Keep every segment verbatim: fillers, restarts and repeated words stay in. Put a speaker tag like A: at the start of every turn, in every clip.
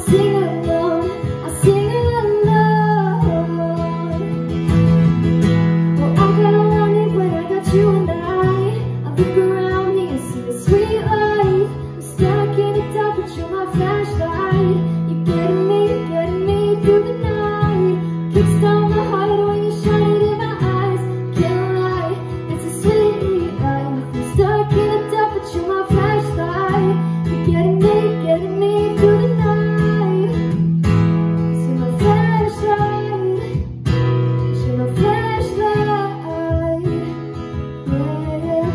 A: sing alone, I sing alone. Well, I got all I need when I got you and I. I look around me and see the sweet life. I'm stuck in the dark, but you're my flashlight. You're getting me, getting me through the night. Kickstart my heart when you shine it in my eyes. Can't lie, it's a sweet life. I'm stuck in the dark, but you're my flashlight. You're getting me, getting me through the night. See my flashlight, see my flashlight, yeah.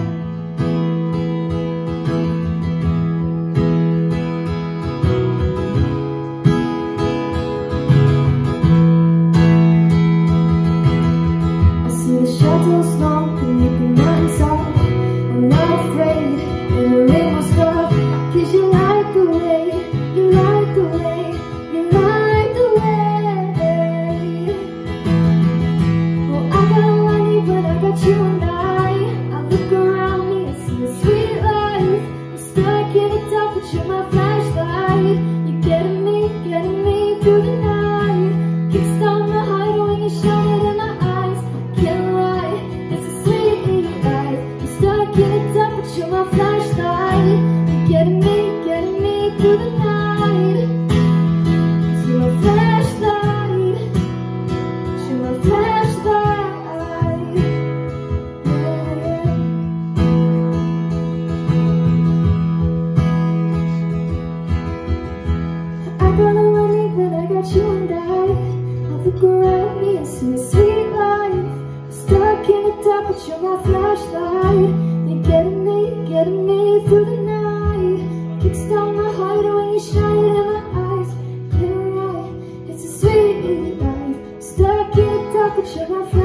A: I see the shadows long beneath the mountain top. I'm not afraid, and the rain will stop. Cause you like the way, you like the way, you like the way. Well, I got all I need when I got you and I. I look around me and see a sweet life. I'm stuck in the dark, but you're my flashlight. You're getting me, getting me through the night. Kickstart my heart when you shine it in my eyes. Can't lie, it's a sweet life. I'm stuck in the dark, but you're my flashlight. You're getting me, getting me through the night. See my flashlight, see my flashlight, yeah. I got all I need when I got you and I. I look around me and see a sweet life. I'm stuck in the dark, but you're my flashlight. You're getting me, getting me through the night. Kickstart my heart when you shine it in my eyes. Can't lie, it's a sweet life. Stuck in the dark, but you're my flashlight.